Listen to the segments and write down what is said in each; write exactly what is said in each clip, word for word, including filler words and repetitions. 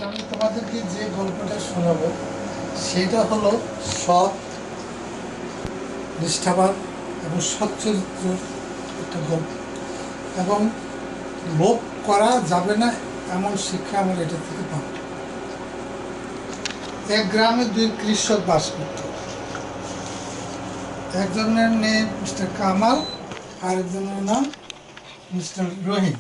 আমি তোমাদেরকে যে গল্পটা শোনাবো সেটা হলো সৎ, নিষ্ঠাবান এবং সচ্চরিত্র একটা গল্প, এবং লোভ করা যাবে না এমন শিক্ষা আমরা এটা থেকে পাবো। এক গ্রামে দুই কৃষক বাস করত। একজনের নেম মিস্টার কামাল, আরেকজনের নাম মিস্টার রহিম।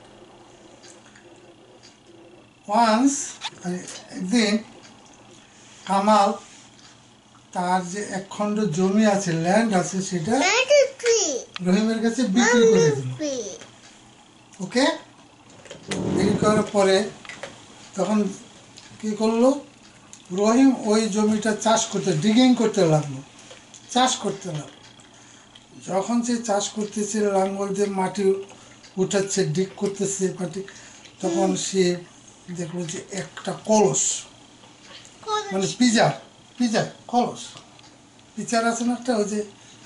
ওয়ান্স একদিন কামাল তার যে একখণ্ড জমি আছে, ল্যান্ড আছে, সেটা রহিমের কাছে বিক্রি করে দিল। ওকে, বিক্রি করার পরে তখন কি করলো, রহিম ওই জমিটা চাষ করতে, ডিগিং করতে লাগলো, চাষ করতে লাগলো। যখন সে চাষ করতেছে, লাঙ্গল দিয়ে মাটি উঠাচ্ছে, ডিগ করতেছে মাটি, তখন সে দেখলো যে একটা কলস, মানে পিজার পিজার কলস, পিচার আছে না একটা, ওই যে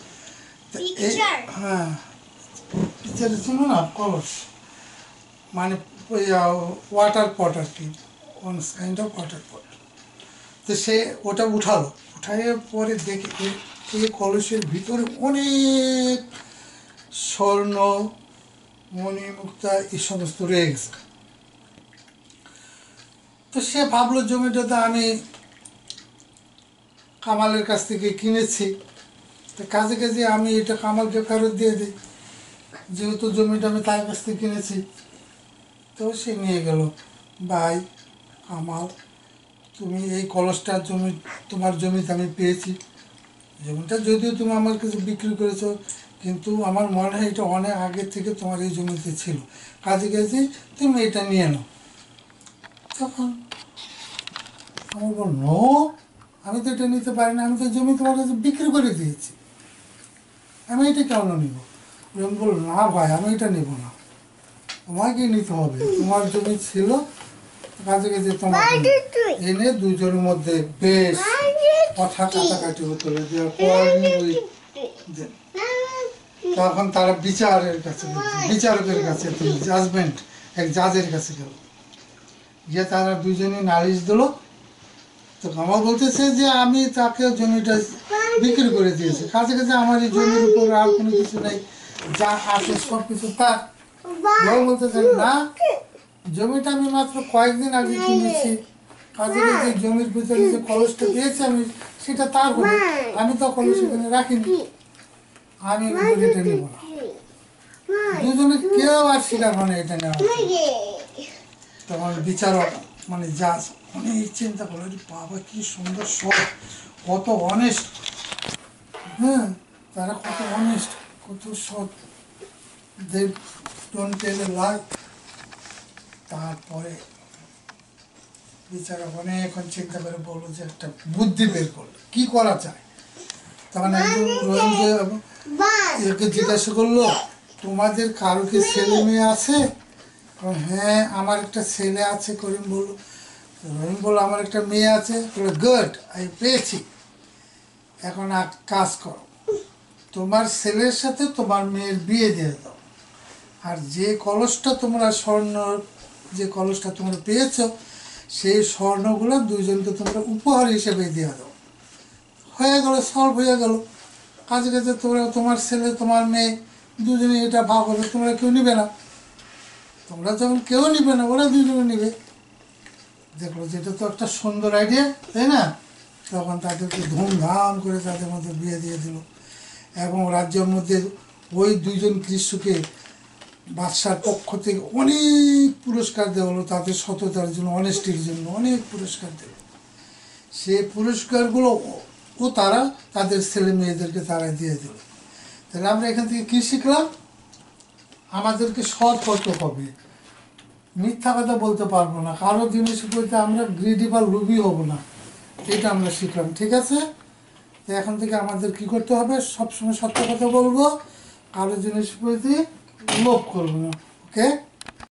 হ্যাঁ পিচারের জন্য না কলস, মানে ওয়াটার পট আর কি, one kind of water pot. তো সে ওটা উঠালো, উঠাইয়ে পরে দেখে এই কলসের ভিতরে অনেক স্বর্ণ, মণিমুক্তা এই সমস্ত রয়ে গেছে। তো সে ভাবলো জমিটাতে আমি কামালের কাছ থেকে কিনেছি, তো কাজে কাজে আমি এটা কামালকে ফেরত দিয়ে দিই, যেহেতু জমিটা আমি তার কাছ থেকে কিনেছি। তো সে নিয়ে গেল, ভাই কামাল, তুমি এই কলসটা জমি তোমার জমিতে আমি পেয়েছি, জমিটা যদিও তুমি আমার কাছে বিক্রি করেছো, কিন্তু আমার মনে হয় এটা অনেক আগের থেকে তোমার এই জমিতে ছিল, কাজে কাজে তুমি এটা নিয়ে নাও। তখন আমি বল, নো, আমি তো এটা নিতে পারি না, আমি তো জমি তোমার কাছে বিক্রি করে দিয়েছি, আমি এটা কেন নিব? আমি বলল, না ভাই, আমি এটা নিব না, তোমাকে নিতে হবে, তোমার জমি ছিল, কাজে কাজে তোমার এনে দুজনের মধ্যে বেশ কথা কাটাকাটি হতো। তখন তারা বিচারের কাছে, বিচারকের কাছে, জাজমেন্ট, এক জাজের কাছে গেল, গিয়ে তারা দুজনে নালিশ দিল। তো কামাল বলতেছে যে আমি তাকে জমিটা বিক্রি করে দিয়েছি, কাছে কাছে আমার এই জমির উপর আর কোনো কিছু নেই, যা আছে সব কিছু তার। বলতেছে, না, জমিটা আমি মাত্র কয়েকদিন আগে কিনেছি, কাজে কাজে জমির ভিতরে যে কলসটা পেয়েছি আমি, সেটা তার হবে, আমি তো কলস এখানে রাখিনি, আমি এটা নেব না। দুজনে কেউ আর স্বীকার হয় না এটা নেওয়া। তখন বিচারক মানে জাজ অনেক চিন্তা করলো, বাবা কি সুন্দর সব, কত অনেস্ট, হ্যাঁ তারা কত অনেস্ট, কত সৎ, দে ডোন্ট টেল এ লাই। তারপরে বিচারক অনেকক্ষণ চিন্তা করে বললো যে একটা বুদ্ধি বের করলো, কি করা যায়। তখন একজন একে জিজ্ঞাসা করলো, তোমাদের কারো কি ছেলে মেয়ে আছে? হ্যাঁ, আমার একটা ছেলে আছে। করিম বললো, রহিম বললো, আমার একটা মেয়ে আছে। গুড, আমি পেয়েছি, এখন এক কাজ করো, তোমার ছেলের সাথে তোমার মেয়ের বিয়ে দিয়ে দাও, আর যে কলসটা তোমরা স্বর্ণ, যে কলসটা তোমরা পেয়েছ, সেই স্বর্ণগুলো দুইজনকে তোমরা উপহার হিসেবে দিয়ে দাও। হয়ে গেল, সলভ হয়ে গেল। কাজে কাজে তোমরা, তোমার ছেলে তোমার মেয়ে দুজনে এটা ভাগ হবে, তোমরা কেউ নিবে না, তোমরা যখন কেউ নিবে না, ওরা দুজনে নিবে। দেখলো যেটা তো একটা সুন্দর আইডিয়া, তাই না? তখন তাদেরকে ধুমধাম করে তাদের মধ্যে বিয়ে দিয়ে দিল, এবং রাজ্যের মধ্যে ওই দুইজন কৃষককে বাদশার পক্ষ থেকে অনেক পুরস্কার দেওয়া হলো, তাদের সততার জন্য, অনেস্টির জন্য অনেক পুরস্কার দেবে। সে পুরস্কারগুলো ও তারা তাদের ছেলে মেয়েদেরকে তারা দিয়ে দিল। তাহলে আমরা এখান থেকে কী শিখলাম? আমাদেরকে সৎ হতে হবে, মিথ্যা কথা বলতে পারবো না, কারো জিনিস বলতে আমরা গ্রিডি বা লুবি হব না, এটা আমরা শিখলাম। ঠিক আছে, তো এখন থেকে আমাদের কি করতে হবে? সবসময় সত্য কথা বলবো, কারো জিনিস বলতে লোভ করবো না। ওকে।